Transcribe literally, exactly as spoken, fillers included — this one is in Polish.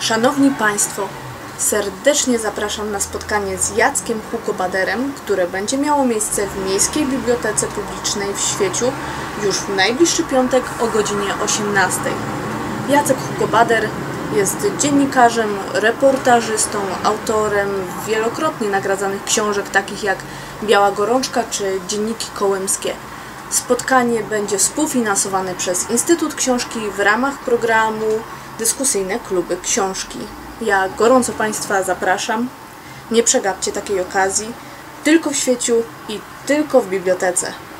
Szanowni Państwo, serdecznie zapraszam na spotkanie z Jackiem Hugobaderem, które będzie miało miejsce w Miejskiej Bibliotece Publicznej w Świeciu już w najbliższy piątek o godzinie osiemnastej. Jacek Hugobader jest dziennikarzem, reportażystą, autorem wielokrotnie nagradzanych książek takich jak Biała Gorączka czy Dzienniki Kołymskie. Spotkanie będzie współfinansowane przez Instytut Książki w ramach programu Dyskusyjne Kluby Książki. Ja gorąco Państwa zapraszam. Nie przegapcie takiej okazji. Tylko w Świeciu i tylko w bibliotece.